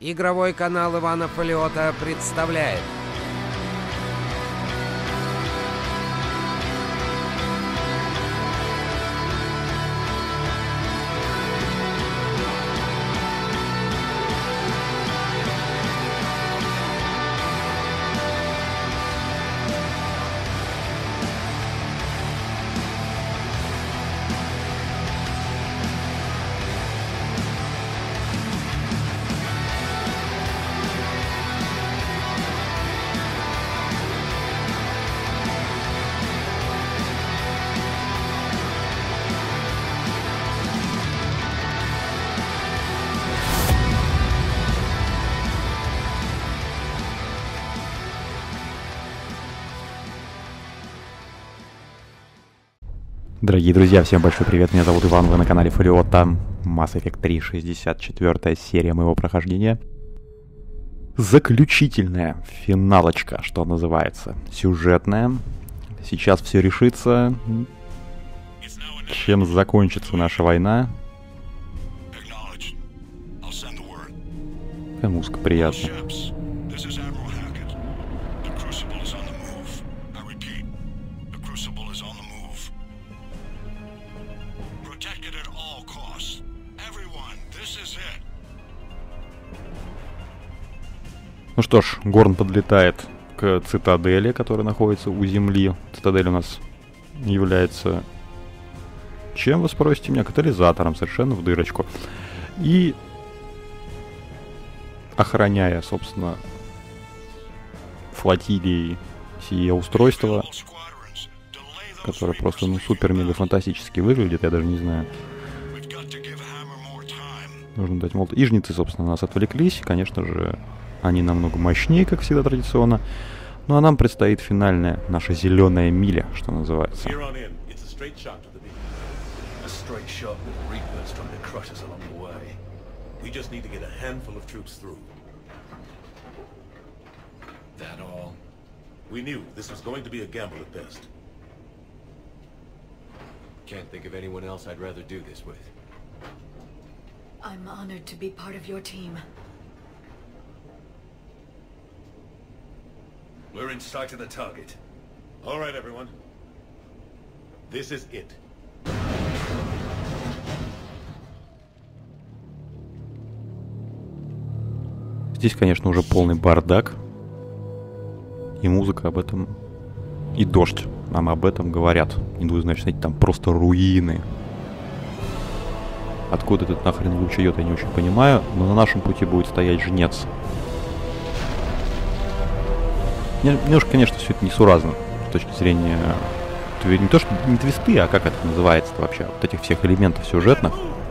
Игровой канал Ивана Фолиота представляет. Дорогие друзья, всем большой привет, меня зовут Иван, вы на канале Фолиота. Mass Effect 3, 64-я серия моего прохождения. Заключительная финалочка, что называется, сюжетная. Сейчас все решится, чем закончится наша война. Какая музыка приятная. Ну что ж, Горн подлетает к цитадели, которая находится у земли. Цитадель у нас является чем, вы спросите меня? Катализатором, совершенно в дырочку. И охраняя, собственно, флотилии сие устройство, которое просто супер-мега-фантастически выглядит, я даже не знаю. Нужно дать молот. И жнецы, собственно, нас отвлеклись, конечно же. Они намного мощнее, как всегда традиционно. Ну а нам предстоит финальная наша зеленая миля, что называется. I'm honored to be part of your team. We're in sight of the target. All right, everyone. This is it. Здесь, конечно, уже полный бардак. И музыка об этом, и дождь нам об этом говорят. Не буду, значит, знаете, там просто руины. Откуда этот нахрен луч идет, я не очень понимаю. Но на нашем пути будет стоять жнец. Немножко, конечно, все это несуразно с точки зрения не то, что не твисты, а как это называется вообще, вот этих всех элементов сюжетных.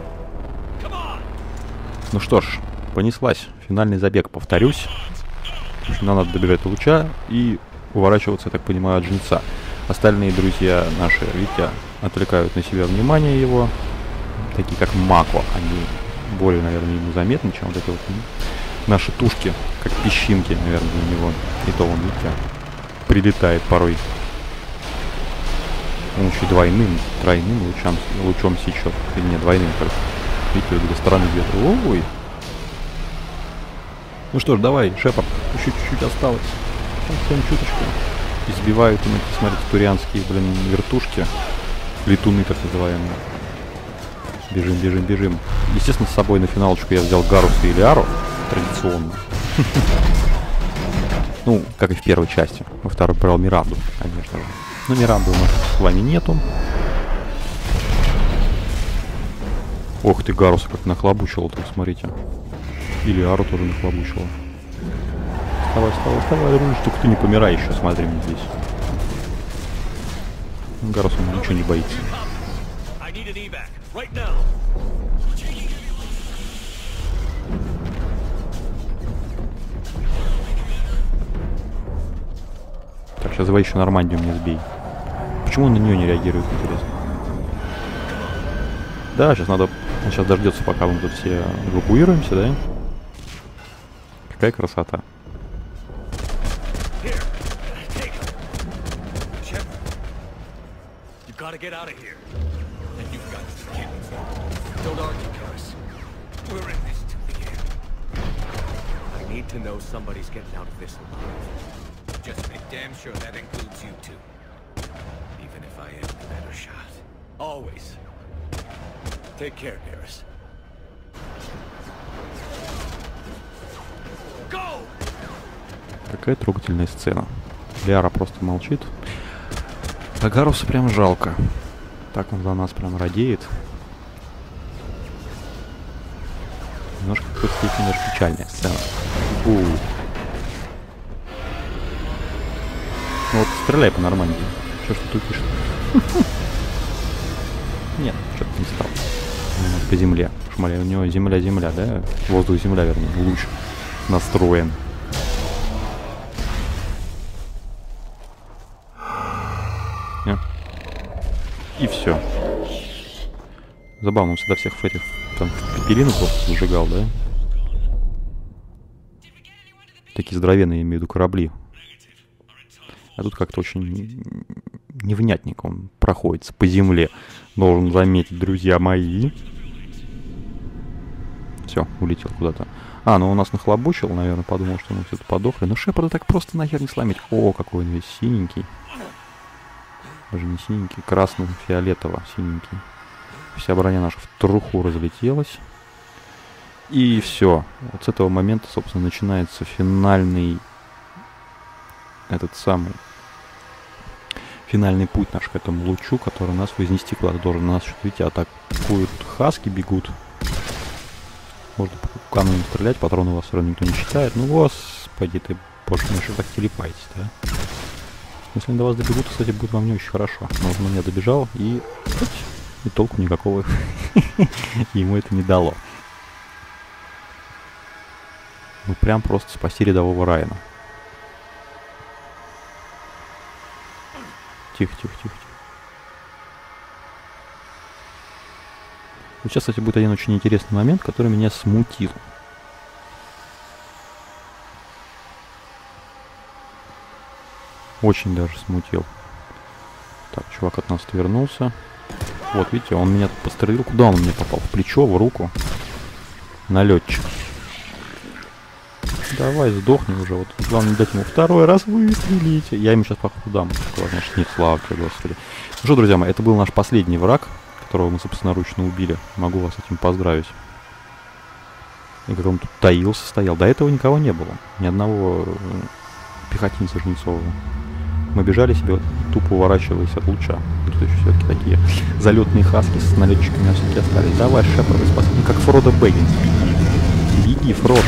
Ну что ж, понеслась. Финальный забег, повторюсь. Нам надо добежать до луча и уворачиваться, я так понимаю, от жнеца. Остальные друзья наши, видите, отвлекают на себя внимание его. Такие как Мако, они более, наверное, ему заметны, чем вот эти вот наши тушки, как песчинки, наверное, для него. И то он, видите, прилетает порой. Он еще тройным лучом сечет. Или не, двойным, короче. Видите, две стороны ветра. Ой! Ну что ж, давай, Шепард, еще чуть-чуть осталось. Совсем чуточку. Избивают им эти, смотрите, турианские, вертушки. Летуны, так называемые. Бежим, бежим, бежим. Естественно, с собой на финалочку я взял Гаруса и Лиару. Традиционно. Ну, как и в первой части. Во второй брал Миранду, конечно же. Но Миранды у нас с вами нету. Ох ты, Гаруса как нахлобучила-то, смотрите. И Лиару тоже нахлобучила. Вставай, дружище, только ты не помирай еще, смотри мне здесь. Гарус, он ничего не боится. Так, сейчас давай еще Нормандию мне сбей. Почему он на нее не реагирует, интересно? Да, сейчас надо... Он сейчас дождется, пока мы тут все эвакуируемся, да? Какая красота. need to know somebody's getting out of this alive. Just make damn sure that includes you too. Even if I am the better shot. Always. Take care, Garrus. Go! Какая трогательная сцена. Лиара просто молчит. А Гаруса прям жалко. Так он за нас прям радеет. Немножко в какой-то степени даже печальная сцена. Ну вот стреляй по Нормандии. Чё ж ты тупишь? Нет, что-то не стал. По земле. Шмаля, у него земля, да? Воздух-земля, вернее, луч настроен. И все. Забавно, он всегда всех этих там пепелину просто зажигал, да? Такие здоровенные, я имею в виду, корабли. А тут как-то очень невнятненько он проходится по земле. Должен заметить, друзья мои. Все, улетел куда-то. А, ну он нас нахлобучил, наверное, подумал, что мы все-то подохли. Но Шепарда так просто нахер не сломить. О, какой он весь синенький. Даже не синенький, красно-фиолетово-синенький. Вся броня наша в труху разлетелась. И все. Вот с этого момента, собственно, начинается финальный... Финальный путь наш к этому лучу, который нас вознести куда-то должен. На нас что-то, видите, атакуют хаски, бегут. Можно по камню не стрелять, патроны у вас все равно никто не считает. Ну, господи, ты, боже мой, что так телепаетесь, да? Если они до вас добегут, кстати, будет вам не очень хорошо. Но он на меня добежал, и толку никакого ему это не дало. Ну, прям просто спасти рядового Райана. Тихо. Вот сейчас, кстати, будет один очень интересный момент, который меня смутил. Очень даже смутил. Так, чувак от нас отвернулся. Вот, видите, он меня тут пострелил. Куда он мне попал? В плечо, в руку? Налетчик. Давай, сдохни уже. Вот главное дать ему второй раз выстрелить. Я ему сейчас походу дам. Значит, нет, слава тебе, Господи. Ну что, друзья мои, это был наш последний враг, которого мы собственноручно убили. Могу вас с этим поздравить. И как он тут таился, стоял. До этого никого не было. Ни одного пехотинца Жнецового. Мы бежали себе, тупо уворачиваясь от луча. Тут еще все-таки такие залетные хаски с налетчиками нас все-таки остались. Давай, Шепард, спаси. Ну, как Фродо Бэггинс. Беги, Фродо.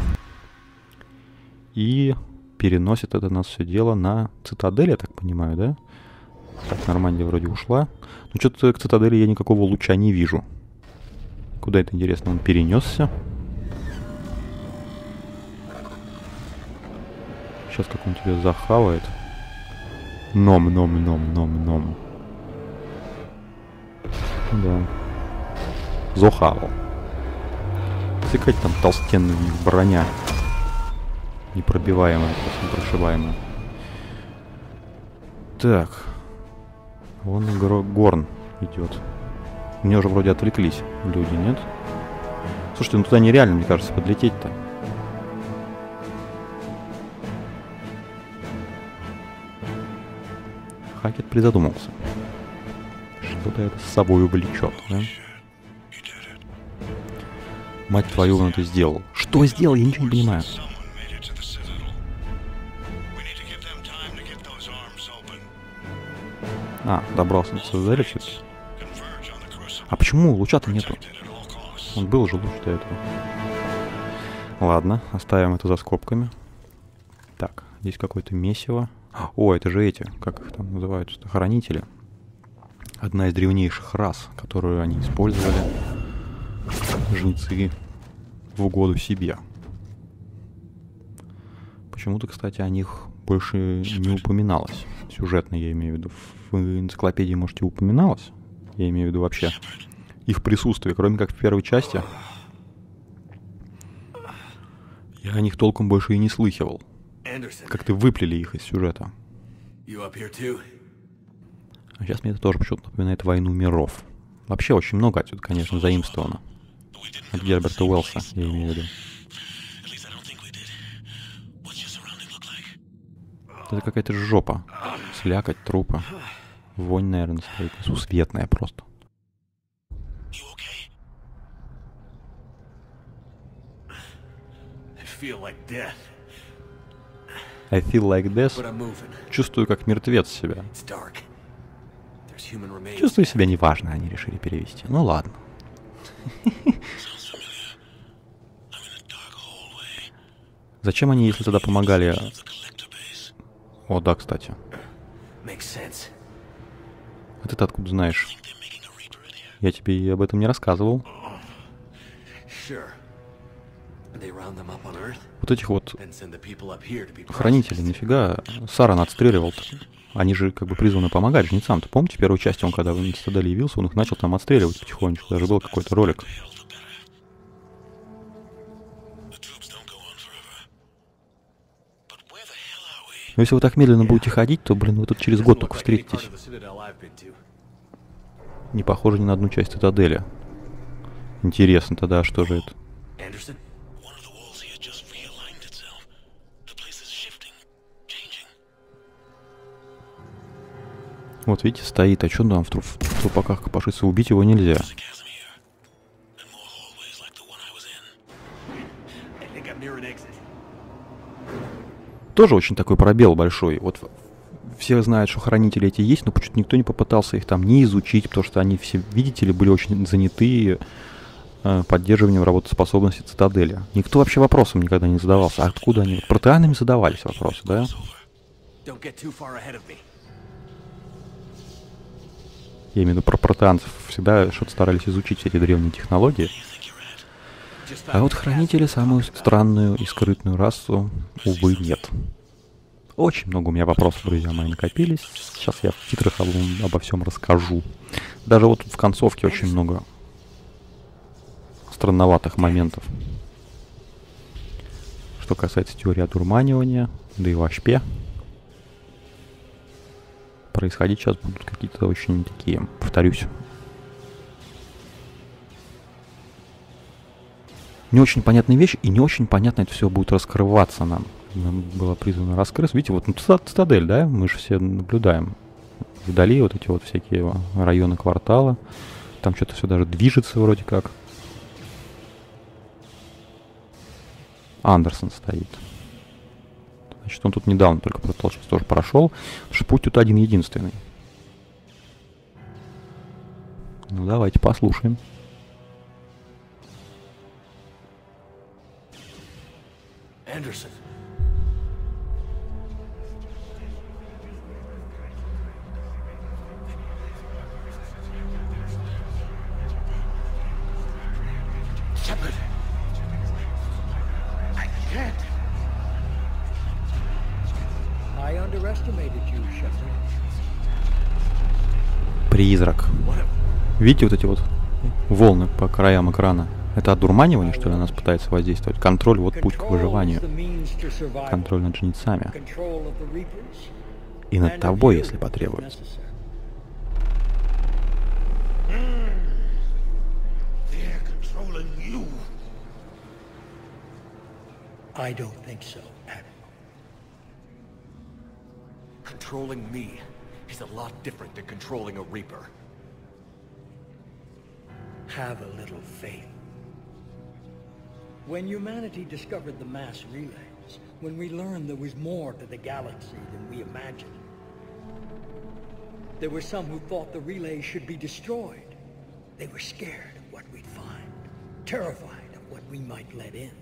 И переносит это нас все дело на цитадель, я так понимаю, да? Так, Нормандия вроде ушла. Но что-то к цитадели я никакого луча не вижу. Куда это, интересно, он перенесся? Сейчас как он тебя захавает. Ном. Да. Зохавал. Цикать там толстенная броня. Непробиваемая, просто непрошибаемая. Так. Вон Горн идет. Мне уже вроде отвлеклись люди, нет? Слушайте, ну туда нереально, мне кажется, подлететь-то. Хакет призадумался. Что-то это с собой увлечет, да? Мать твою, он это сделал. Что сделал? Я ничего не понимаю. А, добрался до цитадели все-таки. А почему луча-то нету? Он был же луч до этого. Ладно, оставим это за скобками. Так, здесь какое-то месиво. О, это же эти, как их там называют, хранители. Одна из древнейших рас, которую они использовали, жнецы, в угоду себе. Почему-то, кстати, о них больше не упоминалось. Сюжетно, я имею в виду. В энциклопедии, может, и упоминалось. Я имею в виду вообще их присутствие, кроме как в первой части. Я о них толком больше и не слыхивал. Как-то выплели их из сюжета. А сейчас мне это тоже почему-то напоминает «Войну миров». Вообще очень много отсюда, конечно, заимствовано. От Герберта Уэллса, я имею в виду. Это какая-то жопа. Слякоть, трупы. Вонь, наверное, стоит. Несусветная просто. I feel like death. Чувствую, как мертвец себя. Чувствую себя неважно, они решили перевести. Ну ладно. Зачем они, если тогда помогали... О, да, кстати. А ты-то откуда знаешь? Я тебе и об этом не рассказывал. Вот этих вот хранителей, нафига Саран отстреливал-то? Они же как бы призваны помогать жнецам-то. Помните, в первой части он, когда в Цитадели явился, он их начал там отстреливать потихонечку. Даже был какой-то ролик. Но если вы так медленно будете ходить, то, блин, вы тут через год только встретитесь. Не похоже ни на одну часть Цитадели. Интересно тогда, что же это? Вот видите, стоит. А что там в трупаках копошится? Убить его нельзя. Тоже очень такой пробел большой. Вот все знают, что хранители эти есть, но почему-то никто не попытался их там не изучить, потому что они все, видите ли, были очень заняты поддерживанием работоспособности Цитадели. Никто вообще вопросом никогда не задавался. А откуда они? Вот протеанами задавались вопросы, да? Я имею в виду про протеанцев. Всегда что-то старались изучить все эти древние технологии. А вот хранители, самую странную и скрытную расу, увы, нет. Очень много у меня вопросов, друзья мои, накопились. Сейчас я в титрах обо всем расскажу. Даже вот в концовке очень много странноватых моментов. Что касается теории одурманивания, да и вообще. Происходить сейчас будут какие-то очень такие, повторюсь, не очень понятные вещи, и не очень понятно это все будет раскрываться нам. Нам было призвано раскрыть. Видите, вот Цитадель, да, мы же все наблюдаем. Вдали вот эти вот всякие районы квартала. Там что-то все даже движется вроде как. Андерсон стоит. Значит, он тут недавно только тоже прошел. Потому что путь тут один-единственный. Ну, давайте послушаем. Anderson. Shepard. I can't. I underestimated you, Shepard. Призрак. Видите вот эти вот волны по краям экрана? Это одурманивание, что ли, на нас пытается воздействовать? Контроль, вот путь к выживанию. Контроль над жнецами. И над тобой, если потребуется. I don't think so, Admiral. Controlling me is a lot different than controlling a Reaper. Have a little faith. When humanity discovered the mass relays, when we learned there was more to the galaxy than we imagined, there were some who thought the relays should be destroyed. They were scared of what we'd find, terrified of what we might let in.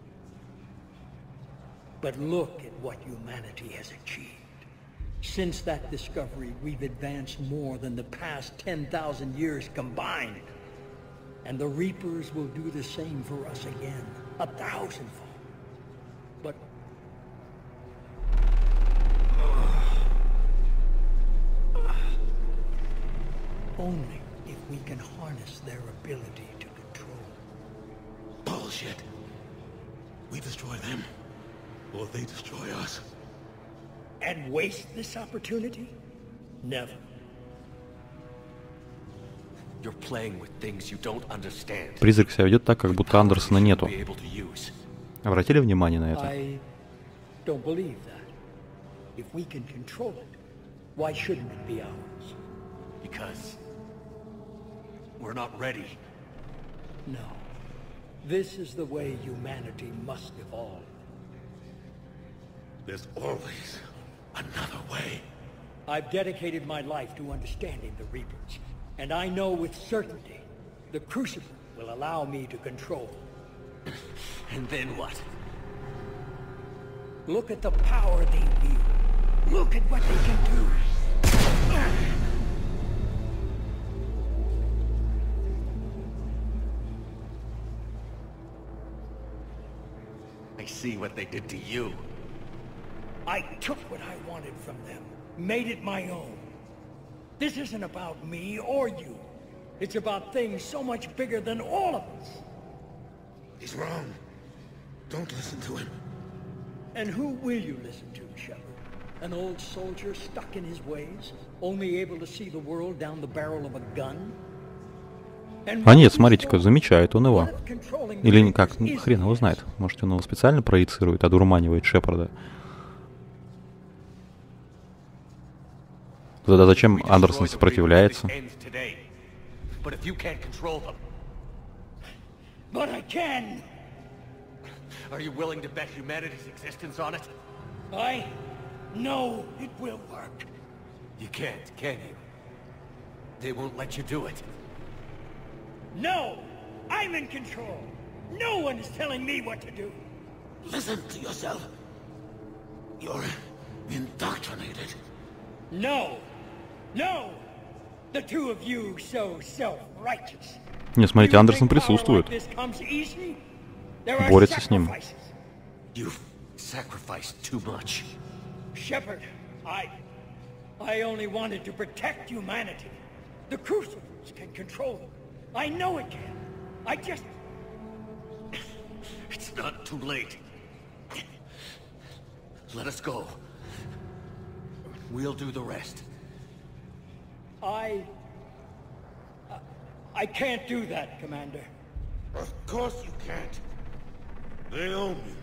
But look at what humanity has achieved. Since that discovery, we've advanced more than the past 10,000 years combined. And the Reapers will do the same for us again, 1,000-fold. But... only if we can harness their ability to control. Bullshit. We destroy them, or they destroy us. And waste this opportunity? Never. You're playing with things you don't understand. Призрак себя ведет так, как будто Андерсона нету. Обратили внимание на это? I don't believe that. If we can control it, why shouldn't it be ours? Because we're not ready. No. This is the way humanity must evolve. There's always another way. I've dedicated my life to understanding the Reapers, and I know with certainty the Crucible will allow me to control them. And then what? Look at the power they wield. Look at what they can do. I see what they did to you. I took what I wanted from them, made it my own. This isn't about me or you. It's about things so much bigger than all of us. He's wrong. Don't listen to him. And who will you listen to, Shepard? An old soldier stuck in his ways, only able to see the world down the barrel of a gun? А нет, смотрите-ка, замечает он его. Или никак, хрен его знает. Может, он его специально проецирует, одурманивает Шепарда. Тогда зачем Андерсон сопротивляется? But I can! Are you willing to bet humanity's existence on it? I know it will work. You can't, can you? They won't let you do it. No! I'm in control! No one is telling me what to do! Listen to yourself. You're indoctrinated. No! No! The two of you so self-righteous. Не, смотрите, Андерсон присутствует. Борется с ним. You've sacrificed too much. Shepard, I only wanted to protect humanity. The Crucibles can control them. I know it can. I just... It's not too late. Let us go. We'll do the rest. I can't do that, Commander. Of course you can't. They own me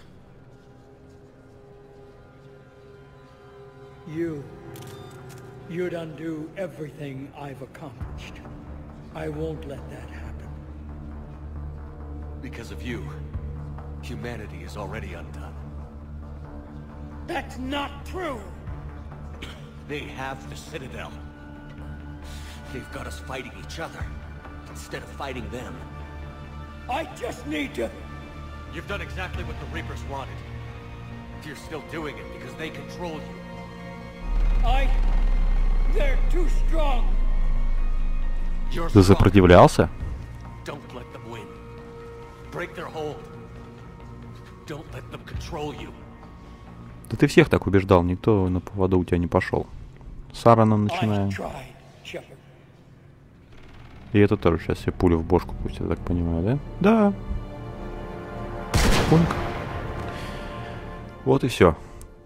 now. You'd undo everything I've accomplished. I won't let that happen. Because of you, humanity is already undone. That's not true! They have the Citadel. They've got us fighting each other, instead of fighting them. I just need to... You've done exactly what the Reapers wanted. You're still doing it because they control you. They're too strong. Ты сопротивлялся? Don't let them win. Break their hold. Don't let them control you. Да ты всех так убеждал, никто на поводу у тебя не пошел. С Аароном начинаем. И это тоже сейчас себе пулю в бошку пусть, я так понимаю, да? Да. Пунк. Вот и все.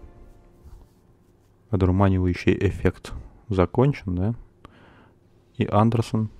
Одурманивающий эффект закончен, да? И Андерсон.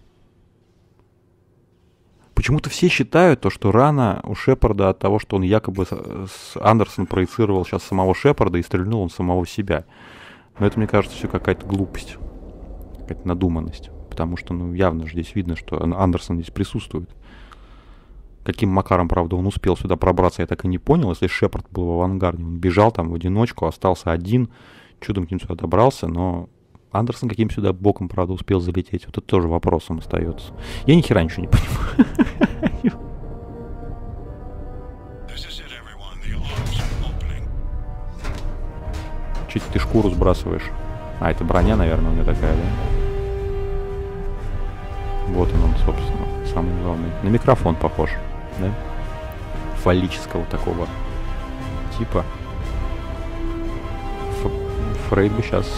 Почему-то все считают то, что рана у Шепарда от того, что он якобы Андерсон проецировал сейчас самого Шепарда и стрельнул он самого себя. Но это, мне кажется, все какая-то глупость. Какая-то надуманность. Потому что, ну, явно же здесь видно, что Андерсон здесь присутствует. Каким макаром, правда, он успел сюда пробраться, я так и не понял. Если Шепард был в авангарде, он бежал там в одиночку, остался один, чудом к ним сюда добрался, но Андерсон каким сюда боком, правда, успел залететь? Вот это тоже вопросом остается. Я ни хера ничего не понимаю. Чуть ты шкуру сбрасываешь. А, это броня, наверное, у меня такая, да? Вот он, собственно, самый главный. На микрофон похож, да? Фаллического такого типа. Фрейд бы сейчас...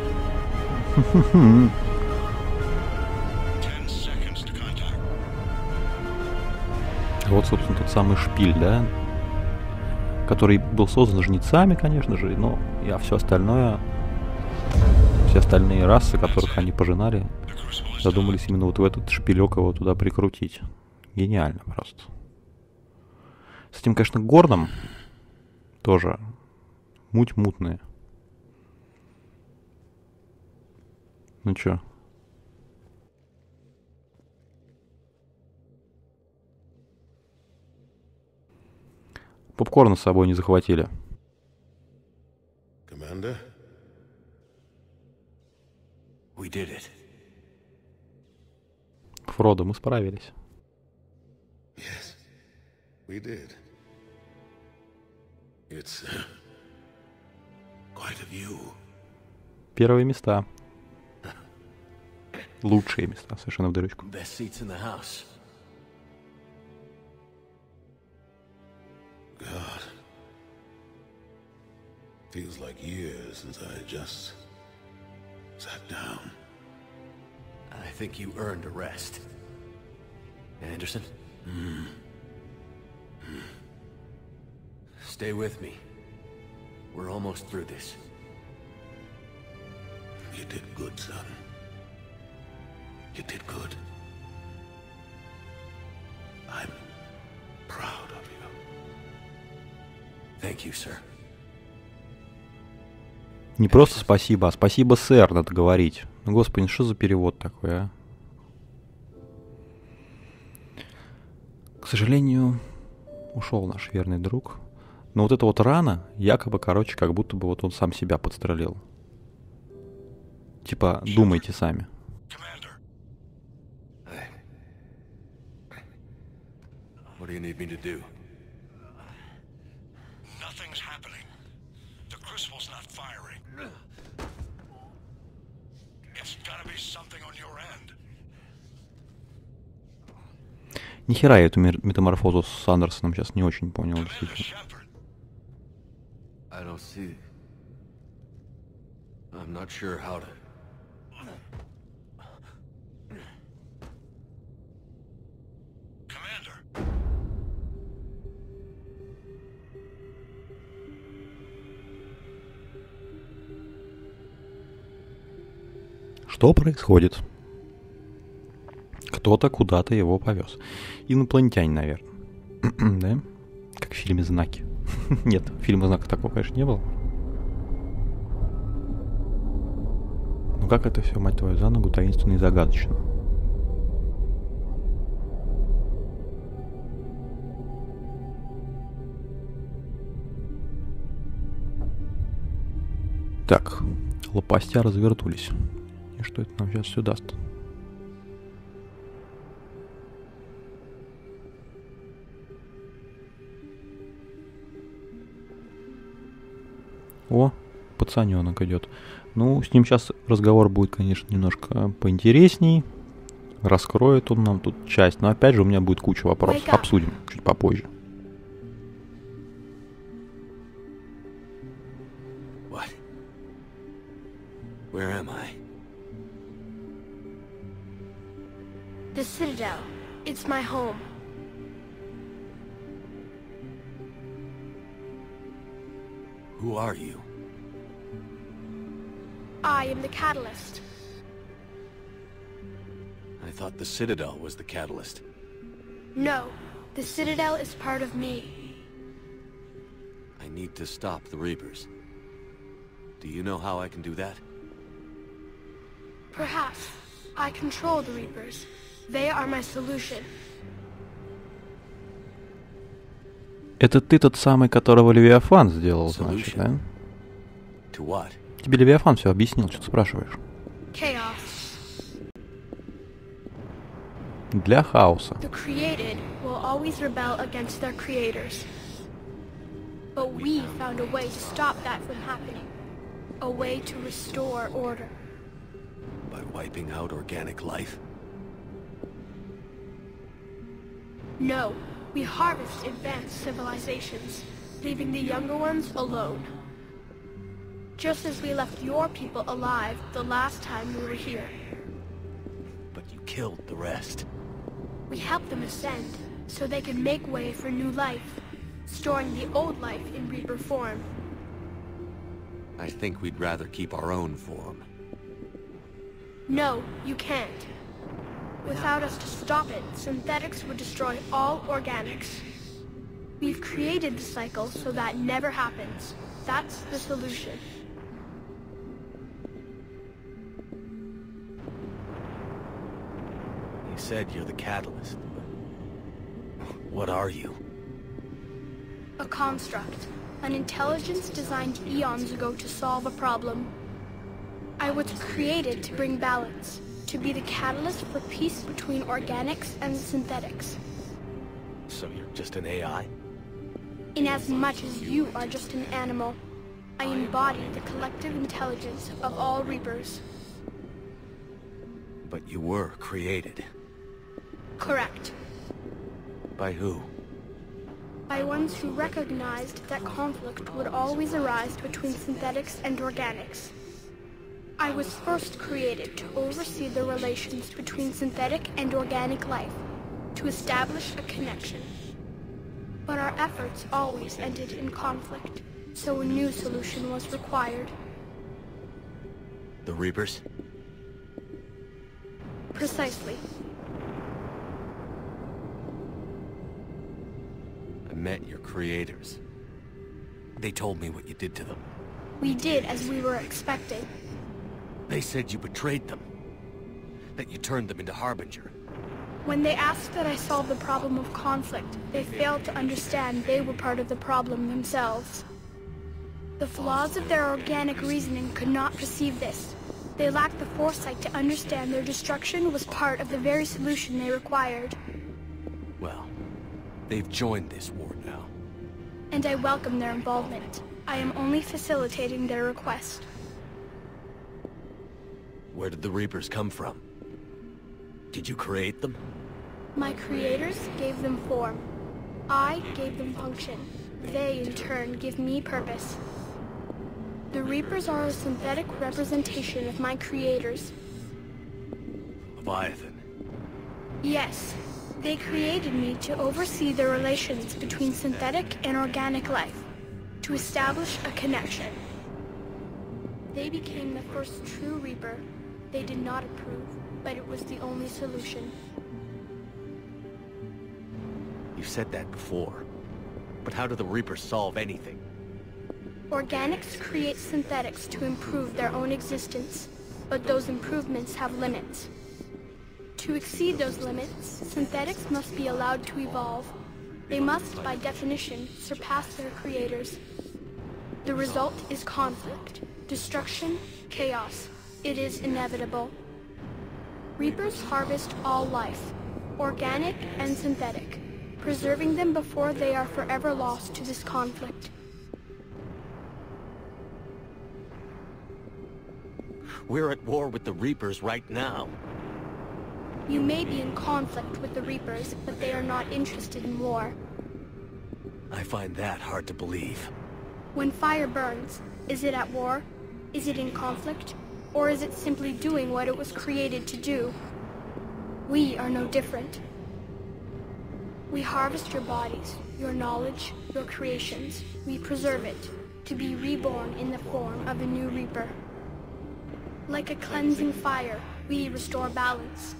Вот, собственно, тот самый шпиль, да? Который был создан жнецами, конечно же, но и все остальное... Все остальные расы, которых они пожинали, задумались именно вот в этот шпилек его туда прикрутить. Гениально просто. С этим, конечно, Горном тоже муть мутная. Ну чё? Попкорна с собой не захватили. Commander? We did it. Фродо, мы справились. Yes, we did. It's quite a view. Первые места. Лучшие места, совершенно в дырочку. Best seats in the house. God. Feels like years since I just sat down. I think you earned a rest. Anderson? Stay with me. We're almost through this. You did good, son. You did good. I'm proud of you. Thank you, sir. Не просто спасибо, а спасибо, сэр, надо говорить. Ну, господи, что за перевод такой, а? К сожалению, ушел наш верный друг. Но вот эта вот рана, якобы, короче, как будто бы вот он сам себя подстрелил. Типа, думайте сами. What do you need me to do? Nothing's happening. The crucible's not firing. It's gotta be something on your end. Нихера я эту метаморфозу с Андерсоном сейчас не очень понял, Commander действительно. Shepard, I don't see... I'm not sure how to... Commander, Что происходит? Кто-то куда-то его повез. Инопланетянин, наверное. Да? Как в фильме «Знаки». Нет, в фильме «Знаков» такого, конечно, не было. Ну как это все, мать твою, за ногу таинственно и загадочно. Так, лопастя развернулись. И что это нам сейчас все даст? О, пацаненок идет. Ну, с ним сейчас разговор будет, конечно, немножко поинтересней. Раскроет он нам тут часть. Но опять же у меня будет куча вопросов. Обсудим чуть попозже. What? Where am I? The Citadel. It's my home. Who are you? I am the Catalyst. I thought the Citadel was the catalyst. No, the Citadel is part of me. I need to stop the Reapers. Do you know how I can do that? Perhaps. I control the Reapers. They are my solution. Это ты тот самый, которого Левиафан сделал, значит, да? To what? Тебе Левиафан все объяснил, что ты спрашиваешь? Chaos. Для хаоса. The created will always rebel against their creators. But we found a way to stop that from happening. A way to restore order. By wiping out organic life? No, we harvest advanced civilizations, leaving the younger ones alone. Just as we left your people alive the last time we were here. But you killed the rest. We helped them ascend, so they could make way for new life, storing the old life in Reaper form. I think we'd rather keep our own form. No, you can't. Without us to stop it, synthetics would destroy all organics. We've created the cycle so that never happens. That's the solution. said you're the catalyst. What are you? A construct. An intelligence designed eons ago to solve a problem. I was created to bring balance, to be the catalyst for peace between organics and synthetics. So you're just an AI? In as much as you are just an animal, I embody the collective intelligence of all Reapers. But you were created. Correct. By who? By ones who recognized that conflict would always arise between synthetics and organics. I was first created to oversee the relations between synthetic and organic life, to establish a connection. But our efforts always ended in conflict, so a new solution was required. The Reapers? Precisely. I met your creators. They told me what you did to them. We did as we were expecting. They said you betrayed them. That you turned them into Harbinger. When they asked that I solve the problem of conflict, they failed to understand they were part of the problem themselves. The flaws of their organic reasoning could not perceive this. They lacked the foresight to understand their destruction was part of the very solution they required. Well, they've joined this war now. And I welcome their involvement. I am only facilitating their request. Where did the Reapers come from? Did you create them? My creators gave them form. I gave them function. They, in turn, give me purpose. The Reapers are a synthetic representation of my creators. Leviathan. Yes. They created me to oversee the relations between synthetic and organic life, to establish a connection. They became the first true Reaper. They did not approve, but it was the only solution. You've said that before. But how do the Reapers solve anything? Organics create synthetics to improve their own existence, but those improvements have limits. To exceed those limits, synthetics must be allowed to evolve. They must, by definition, surpass their creators. The result is conflict, destruction, chaos. It is inevitable. Reapers harvest all life, organic and synthetic, preserving them before they are forever lost to this conflict. We're at war with the Reapers right now. You may be in conflict with the Reapers, but they are not interested in war. I find that hard to believe. When fire burns, is it at war? Is it in conflict? Or is it simply doing what it was created to do? We are no different. We harvest your bodies, your knowledge, your creations. We preserve it, to be reborn in the form of a new Reaper. Like a cleansing fire, we restore balance.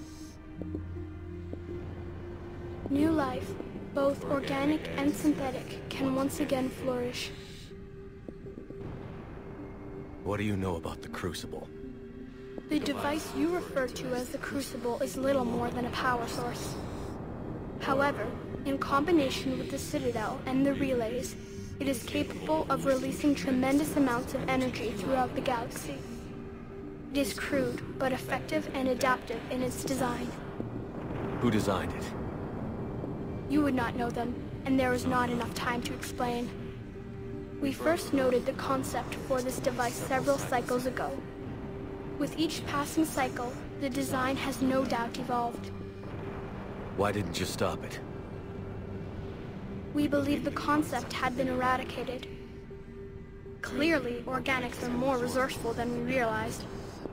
New life, both organic and synthetic, can once again flourish. What do you know about the Crucible? The device you refer to as the Crucible is little more than a power source. However, in combination with the Citadel and the relays, it is capable of releasing tremendous amounts of energy throughout the galaxy. It is crude, but effective and adaptive in its design. Who designed it? You would not know them, and there is not enough time to explain. We first noted the concept for this device several cycles ago. With each passing cycle, the design has no doubt evolved. Why didn't you stop it? We believed the concept had been eradicated. Clearly, organics are more resourceful than we realized.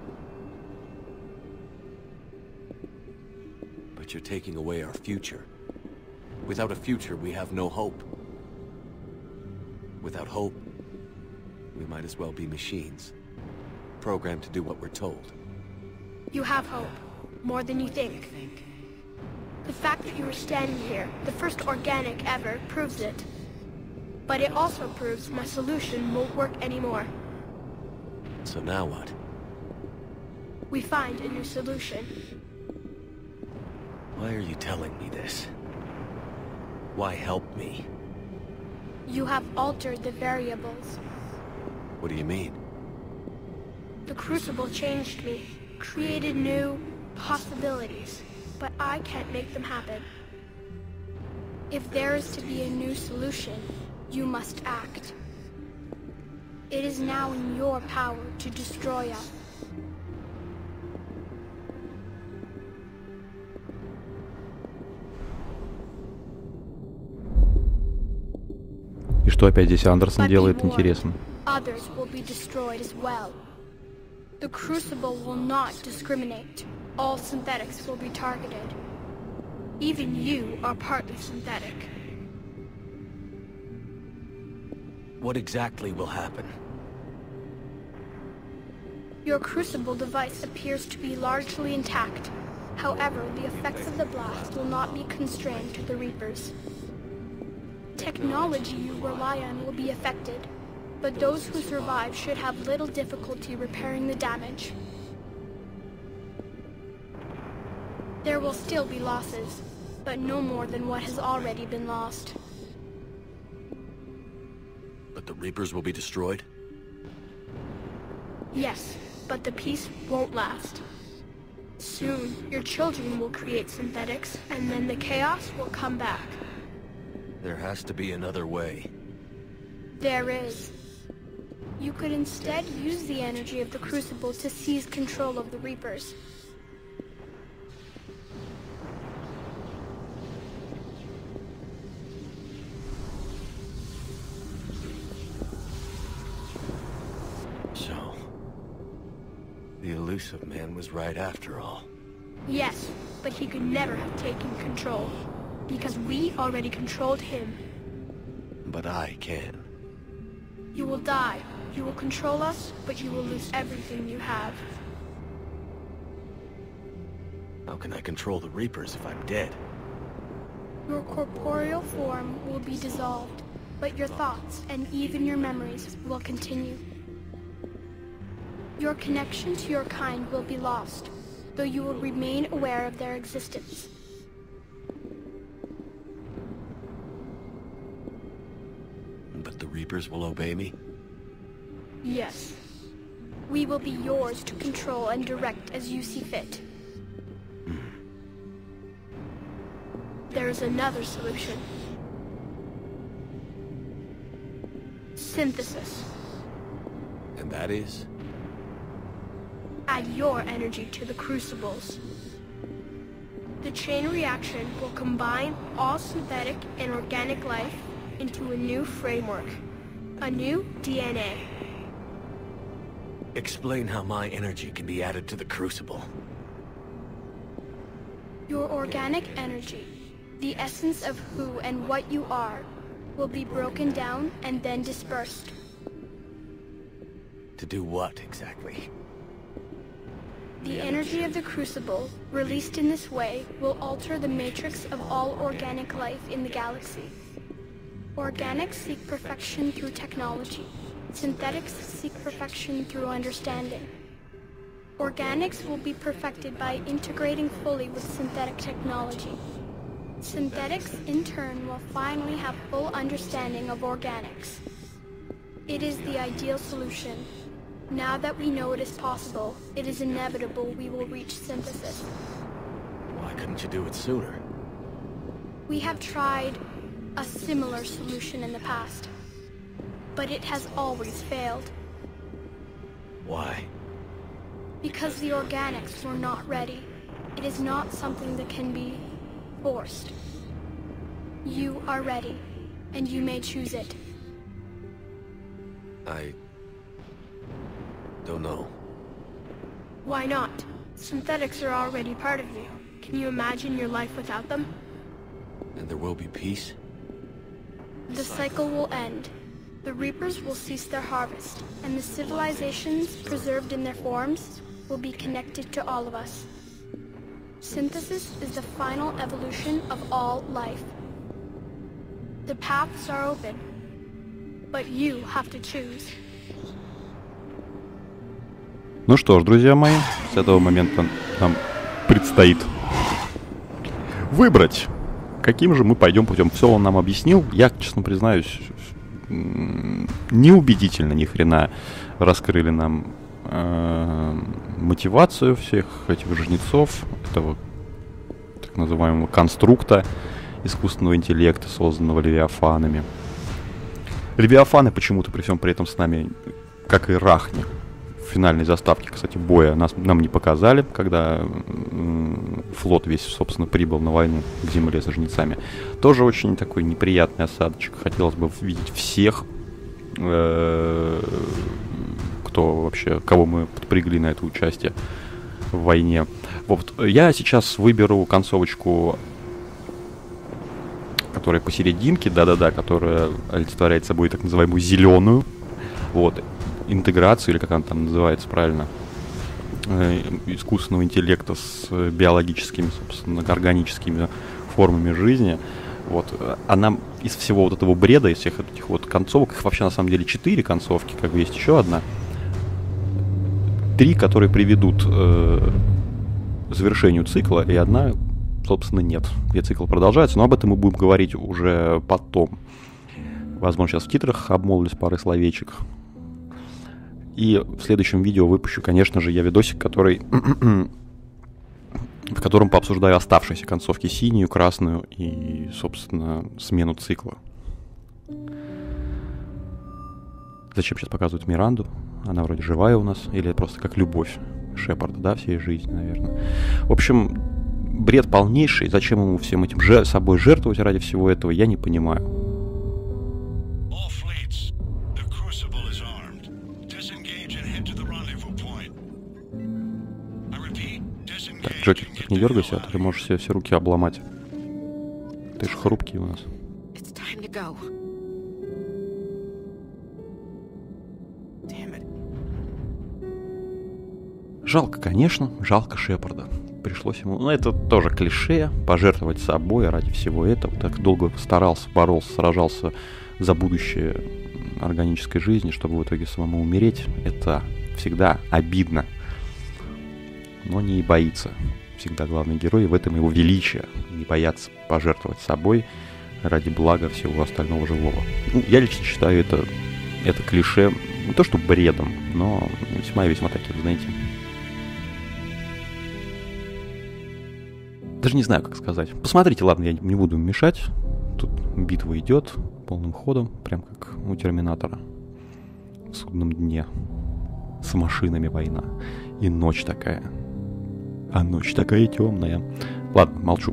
But you're taking away our future. Without a future, we have no hope. Without hope, we might as well be machines. Programmed to do what we're told. You have hope. More than you think. The fact that you are standing here, the first organic ever, proves it. But it also proves my solution won't work anymore. So now what? We find a new solution. Why are you telling me this? Why help me? You have altered the variables. What do you mean? The Crucible changed me, created new possibilities, but I can't make them happen. If there is to be a new solution, you must act. It is now in your power to destroy us. И что опять здесь Андерсон But be делает, warned, интересно? others will be destroyed as well. The Crucible will not discriminate. All synthetics will be targeted. Even you are partly synthetic. What exactly will happen? Your Crucible device appears to be largely intact. However, the effects of the blast will not be constrained to the Reapers. Technology you rely on will be affected, but those who survive should have little difficulty repairing the damage. There will still be losses, but no more than what has already been lost. But the Reapers will be destroyed? Yes, but the peace won't last. Soon, your children will create synthetics, and then the chaos will come back. There has to be another way. There is. You could instead use the energy of the Crucible to seize control of the Reapers. So, the elusive man was right after all. Yes, but he could never have taken control, because we already controlled him. But I can. You will die. You will control us, but you will lose everything you have. How can I control the Reapers if I'm dead? Your corporeal form will be dissolved, but your thoughts and even your memories will continue. Your connection to your kind will be lost, though you will remain aware of their existence. But the Reapers will obey me? Yes. We will be yours to control and direct as you see fit. There is another solution. Synthesis. And that is? Add your energy to the Crucibles. The chain reaction will combine all synthetic and organic life into a new framework. A new DNA. Explain how my energy can be added to the Crucible. Your organic energy, the essence of who and what you are, will be broken down and then dispersed. To do what, exactly? The energy of the Crucible, released in this way, will alter the matrix of all organic life in the galaxy. Organics seek perfection through technology. Synthetics seek perfection through understanding. Organics will be perfected by integrating fully with synthetic technology. Synthetics, in turn, will finally have full understanding of organics. It is the ideal solution. Now that we know it is possible, it is inevitable we will reach synthesis. Why couldn't you do it sooner? We have tried a similar solution in the past, but it has always failed. Why? Because the organics were not ready. It is not something that can be forced. You are ready, and you may choose it. I don't know. Why not? Synthetics are already part of you. Can you imagine your life without them? And there will be peace? The cycle will end. The Reapers will cease their harvest, and the civilizations preserved in their forms will be connected to all of us. Synthesis is the final evolution of all life. The paths are open, but you have to choose. Ну что ж, друзья мои, с этого момента нам предстоит выбрать, каким же мы пойдем путем. Все он нам объяснил. Я, честно признаюсь, неубедительно ни хрена раскрыли нам мотивацию всех этих жнецов, этого так называемого конструкта искусственного интеллекта, созданного левиафанами. Левиафаны почему-то при всем при этом с нами, как и Рахни, в финальной заставке, кстати, боя нам не показали, когда флот весь, собственно, прибыл на войну к земле со жнецами. Тоже очень такой неприятный осадочек. Хотелось бы видеть всех, кого мы подпрягли на это участие в войне. Вот. Я сейчас выберу концовочку, которая посерединке, да-да-да, которая олицетворяет собой так называемую зеленую, вот, интеграцию, или как она там называется правильно, искусственного интеллекта с биологическими, собственно, органическими формами жизни. Вот. Она из всего вот этого бреда, из всех этих вот концовок, их вообще на самом деле 4 концовки, как бы есть еще одна. 3, которые приведут к завершению цикла, и одна, собственно, нет. Где цикл продолжается, но об этом мы будем говорить уже потом. Возможно, сейчас в титрах обмолвлюсь парой словечек. И в следующем видео выпущу, конечно же, я видосик, в котором пообсуждаю оставшиеся концовки: синюю, красную и, собственно, смену цикла. Зачем сейчас показывают Миранду? Она вроде живая у нас, или просто как любовь Шепарда, да, всей жизни, наверное. В общем, бред полнейший. Зачем ему всем этим собой жертвовать ради всего этого, я не понимаю. Так, Джокер, так не дергайся, а то ты можешь себе все руки обломать. Ты ж хрупкий у нас. Жалко, конечно, жалко Шепарда. Пришлось ему... Ну, это тоже клише, пожертвовать собой ради всего этого. Так долго старался, боролся, сражался за будущее органической жизни, чтобы в итоге самому умереть. Это всегда обидно. Но не боится. Всегда главный герой, и в этом его величие. Не бояться пожертвовать собой ради блага всего остального живого. Ну, я лично считаю это клише не то что бредом, но весьма и весьма таким, знаете... Даже не знаю, как сказать. Посмотрите, ладно, я не буду мешать. Тут битва идет полным ходом, прям как у Терминатора. В судном дне. С машинами война. И ночь такая. А ночь такая темная. Ладно, молчу.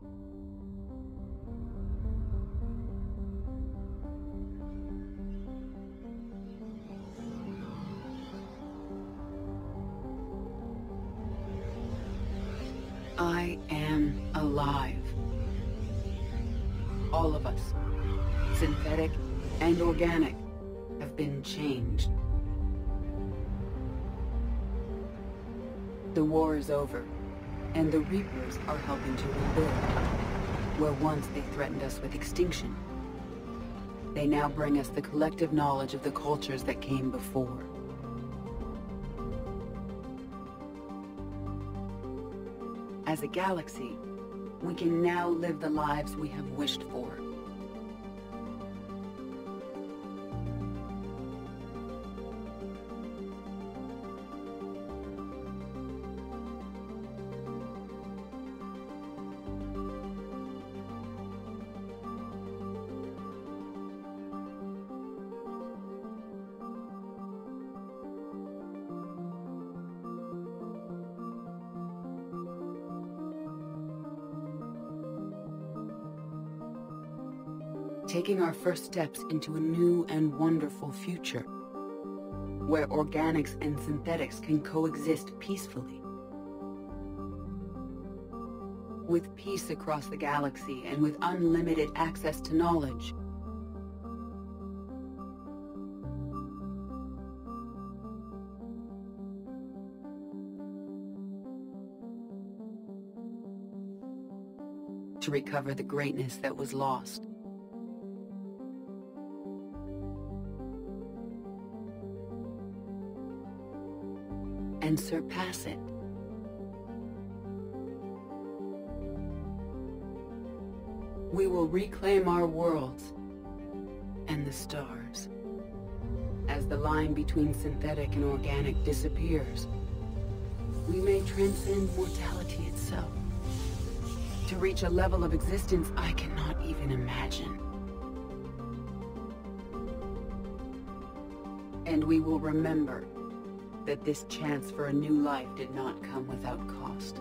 I am alive. All of us, synthetic and organic, have been changed. The war is over, and the Reapers are helping to rebuild. Where once they threatened us with extinction, they now bring us the collective knowledge of the cultures that came before. As a galaxy, we can now live the lives we have wished for. Taking our first steps into a new and wonderful future, where organics and synthetics can coexist peacefully. With peace across the galaxy and with unlimited access to knowledge, to recover the greatness that was lost. And surpass it. We will reclaim our worlds and the stars. As the line between synthetic and organic disappears, we may transcend mortality itself to reach a level of existence I cannot even imagine. And we will remember that this chance for a new life did not come without cost.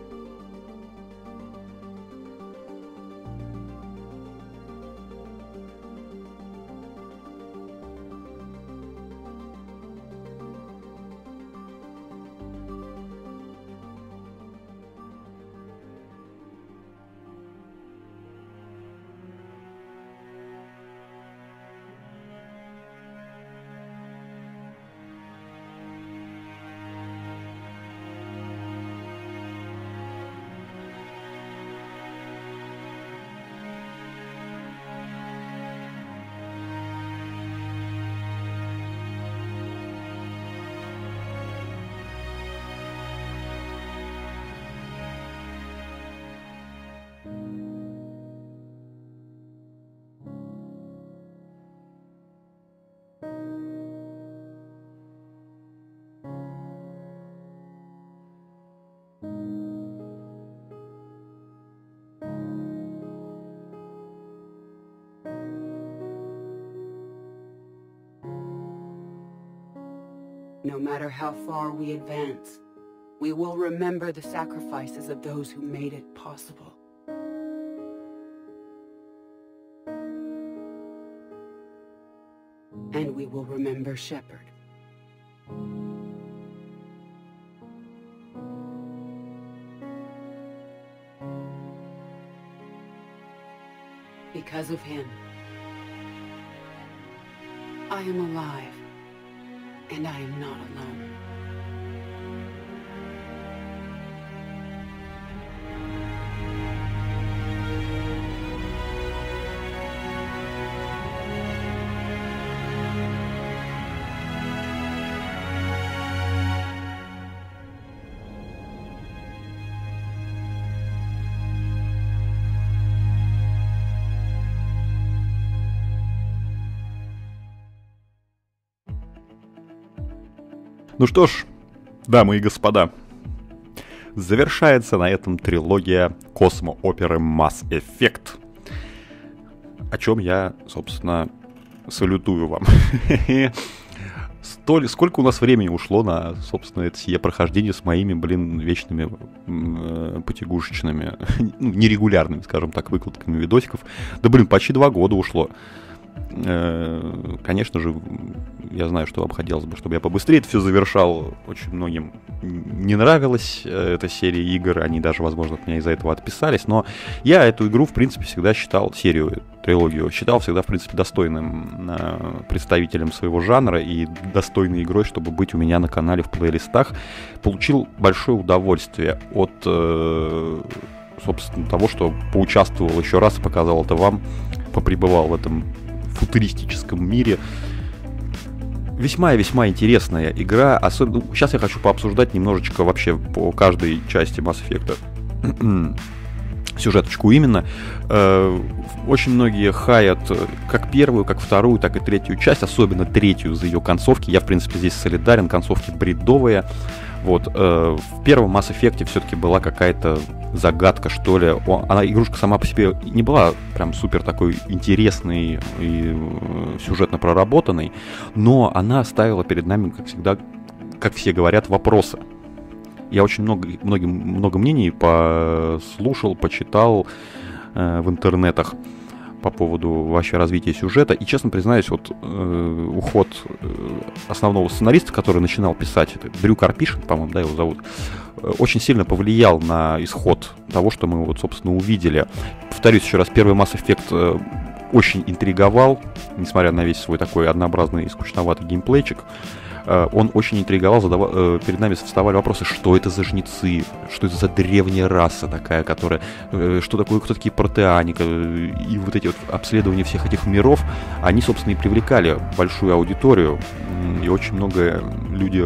No matter how far we advance, we will remember the sacrifices of those who made it possible. And we will remember Shepard. Because of him, I am alive. And I am not alone. Ну что ж, дамы и господа, завершается на этом трилогия космо-оперы Mass Effect, о чем я, собственно, салютую вам. Сколько у нас времени ушло на, собственно, это сие прохождение с моими, вечными потягушечными, нерегулярными, скажем так, выкладками видосиков. Да, почти 2 года ушло. Конечно же, я знаю, что вам хотелось бы, чтобы я побыстрее это все завершал. Очень многим не нравилась эта серия игр, они даже, возможно, от меня из-за этого отписались, но я эту игру, в принципе, всегда считал, трилогию, считал всегда, в принципе, достойным представителем своего жанра и достойной игрой, чтобы быть у меня на канале в плейлистах. Получил большое удовольствие от, собственно, того, что поучаствовал еще раз и показал это вам, попребывал в этом футуристическом мире. Весьма и весьма интересная игра. Особенно сейчас я хочу пообсуждать немножечко вообще по каждой части Mass Effect сюжеточку именно. Очень многие хаят как первую, как вторую, так и третью часть, особенно третью за ее концовки. Я, в принципе, здесь солидарен, концовки бредовые. Вот, в первом Mass Effect все-таки была какая-то загадка, что ли. Игрушка сама по себе не была прям супер такой интересной и сюжетно проработанной, но она ставила перед нами, как всегда, как все говорят, вопросы. Я очень много мнений послушал, почитал в интернетах по поводу вообще развития сюжета. И, честно признаюсь, вот уход основного сценариста, который начинал писать, это Дрю Карпишин, по-моему, да, его зовут, очень сильно повлиял на исход того, что мы вот, собственно, увидели. Повторюсь еще раз, первый Mass Effect очень интриговал, несмотря на весь свой такой однообразный и скучноватый геймплейчик. Он очень интриговал, перед нами вставали вопросы, что это за жнецы, что это за древняя раса такая, которая, что такое, кто такие протеане, и вот эти вот обследования всех этих миров, они, собственно, и привлекали большую аудиторию, и очень много люди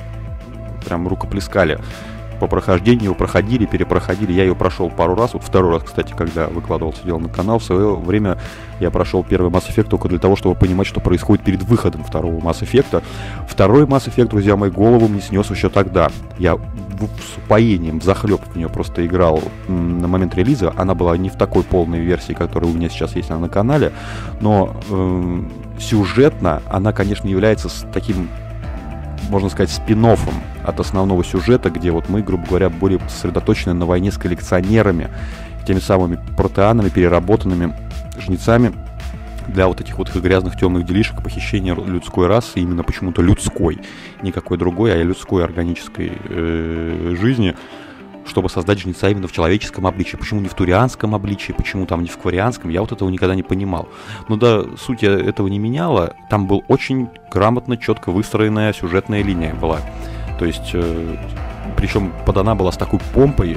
прям рукоплескали по прохождению, проходили, перепроходили. Я ее прошел пару раз. Вот второй раз, кстати, когда выкладывал, сидел на канал, в свое время я прошел первый Mass Effect только для того, чтобы понимать, что происходит перед выходом второго Mass Effect. Второй Mass Effect, друзья мои, голову мне снес еще тогда. Я с упоением, взахлеб в нее просто играл на момент релиза. Она была не в такой полной версии, которая у меня сейчас есть на канале, но сюжетно она, конечно, является таким, можно сказать, спин-оффом от основного сюжета, где вот мы, грубо говоря, более сосредоточены на войне с коллекционерами, теми самыми протеанами, переработанными жнецами для вот этих вот грязных темных делишек, похищения людской расы, именно почему-то людской, никакой другой, а людской органической жизни, чтобы создать жнеца именно в человеческом обличии. Почему не в турианском обличии, почему там не в кварианском, я вот этого никогда не понимал. Но да, суть этого не меняла. Там был очень грамотно, четко выстроенная сюжетная линия была. То есть, причем подана была с такой помпой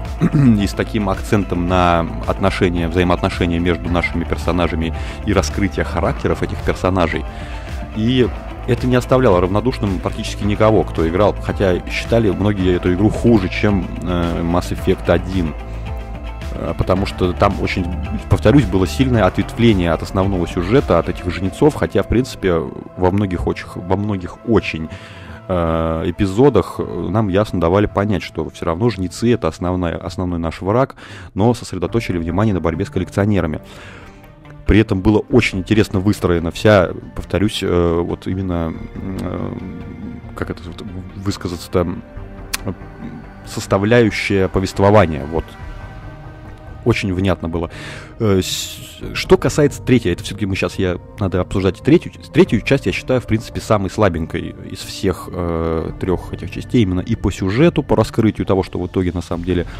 и с таким акцентом на взаимоотношения между нашими персонажами и раскрытие характеров этих персонажей. И это не оставляло равнодушным практически никого, кто играл, хотя считали многие эту игру хуже, чем Mass Effect 1, потому что там очень, повторюсь, было сильное ответвление от основного сюжета, от этих жнецов, хотя, в принципе, во многих очень эпизодах нам ясно давали понять, что все равно жнецы — это основной наш враг, но сосредоточили внимание на борьбе с коллекционерами. При этом было очень интересно выстроена вся, повторюсь, вот именно, как это высказаться-то, составляющая повествования, вот. Очень внятно было. Что касается третьей, это все-таки надо обсуждать третью часть, я считаю, в принципе, самой слабенькой из всех 3 этих частей, именно и по сюжету, по раскрытию того, что в итоге, на самом деле,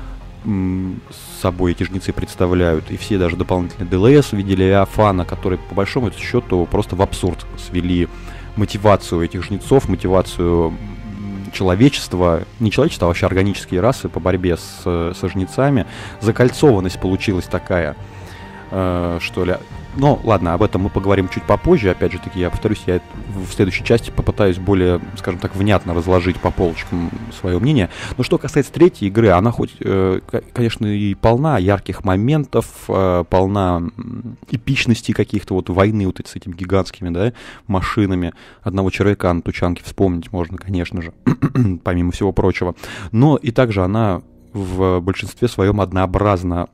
собой эти жнецы представляют, и все даже дополнительные ДЛС в виде Левиафана, которые по большому счету просто в абсурд свели мотивацию этих жнецов, мотивацию человечества, не человечества, а вообще органические расы по борьбе со жнецами. Закольцованность получилась такая, что ли. Но ладно, об этом мы поговорим чуть попозже. Опять же таки, я повторюсь, я в следующей части попытаюсь более, скажем так, внятно разложить по полочкам свое мнение. Но что касается третьей игры, она хоть, конечно, и полна ярких моментов, полна эпичности каких-то, вот войны вот с этими гигантскими, да, машинами. Одного человека на тучанке вспомнить можно, конечно же, помимо всего прочего. Но и также она в большинстве своем однообразна.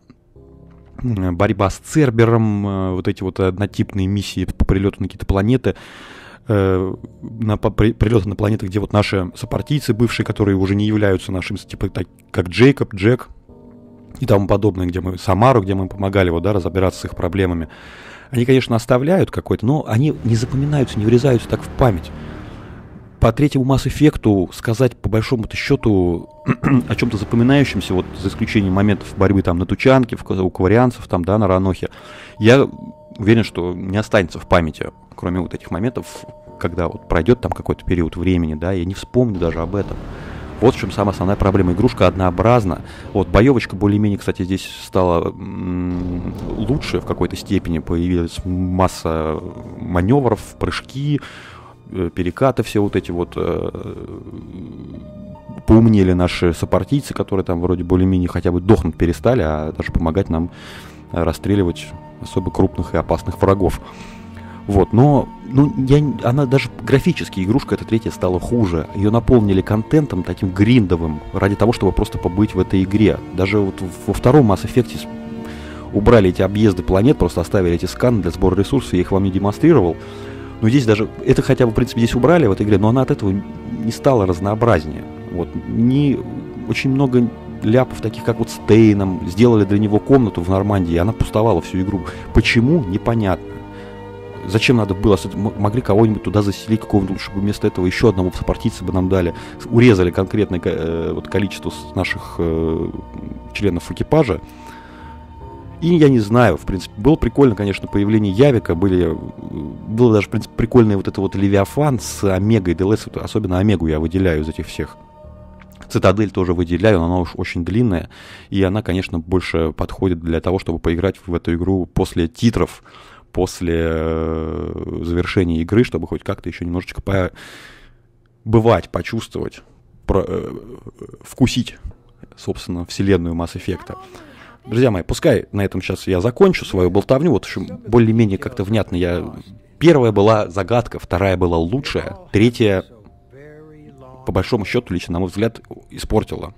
Борьба с Цербером, вот эти вот однотипные миссии по прилету на какие-то планеты, прилеты на планеты, где вот наши сопартийцы бывшие, которые уже не являются нашими, типа как Джейкоб, Джек и тому подобное, где мы Самару, где мы помогали вот, да, разобраться с их проблемами. Они, конечно, оставляют какой-то, но они не запоминаются, не врезаются так в память. По третьему Mass Effect'у сказать, по большому-то счету, о чем-то запоминающемся, вот за исключением моментов борьбы там на Тучанке, у кварианцев, там, да, на Ранохе, я уверен, что не останется в памяти, кроме вот этих моментов, когда вот пройдет там какой-то период времени, да, я не вспомню даже об этом. Вот в чем самая основная проблема. Игрушка однообразна. Вот, боевочка более-менее, кстати, здесь стала лучше в какой-то степени. Появилась масса маневров, прыжки, перекаты, все вот эти вот. Поумнели наши сопартийцы, которые там вроде более-менее хотя бы дохнуть перестали, а даже помогать нам расстреливать особо крупных и опасных врагов. Вот, но она даже графически, игрушка эта третья стала хуже. Ее наполнили контентом таким гриндовым, ради того, чтобы просто побыть в этой игре. Даже вот во втором Mass Effect убрали эти объезды планет, просто оставили эти сканы для сбора ресурсов, я их вам не демонстрировал. Но здесь даже, это хотя бы, в принципе, здесь убрали в этой игре, но она от этого не стала разнообразнее. Вот, очень много ляпов, таких как вот с Тейном, сделали для него комнату в Нормандии, и она пустовала всю игру. Почему? Непонятно. Зачем надо было? Могли кого-нибудь туда заселить, какого-нибудь, чтобы вместо этого еще одного сопартийца бы нам дали. Урезали конкретное вот, количество наших членов экипажа. И я не знаю, в принципе, было прикольно, конечно, появление Явика, было даже, в принципе, прикольный вот это вот Левиафан с Омегой, ДЛС, особенно Омегу я выделяю из этих всех. Цитадель тоже выделяю, но она уж очень длинная, и она, конечно, больше подходит для того, чтобы поиграть в эту игру после титров, после завершения игры, чтобы хоть как-то еще немножечко побывать, почувствовать, вкусить, собственно, вселенную Mass Effect. Друзья мои, пускай на этом сейчас я закончу свою болтовню, вот еще более-менее как-то внятно Первая была загадка, вторая была лучшая, третья, по большому счету, лично, на мой взгляд, испортила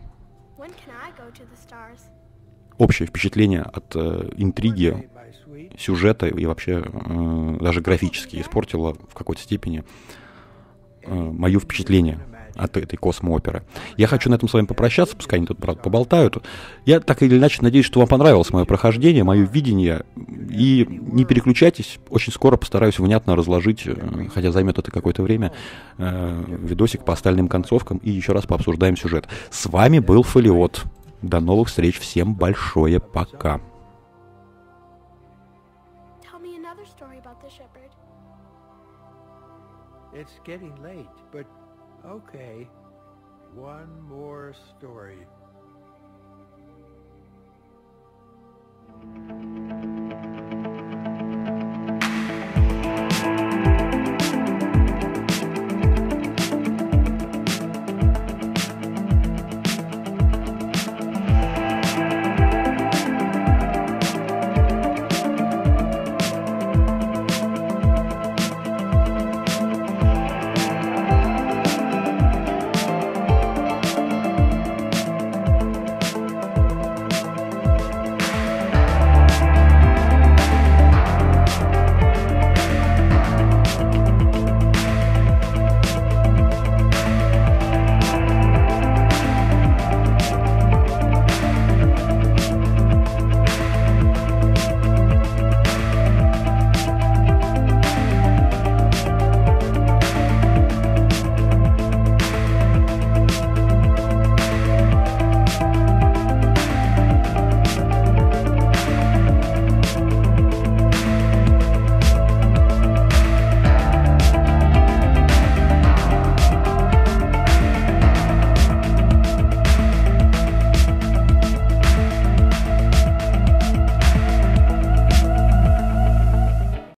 общее впечатление от интриги, сюжета и вообще даже графически испортила в какой-то степени мое впечатление от этой космооперы. Я хочу на этом с вами попрощаться, пускай они тут, правда, поболтают. Я так или иначе надеюсь, что вам понравилось мое прохождение, мое видение. И не переключайтесь, очень скоро постараюсь внятно разложить, хотя займет это какое-то время, видосик по остальным концовкам и еще раз пообсуждаем сюжет. С вами был Фолиот. До новых встреч, всем большое пока. It's getting late, but okay. One more story.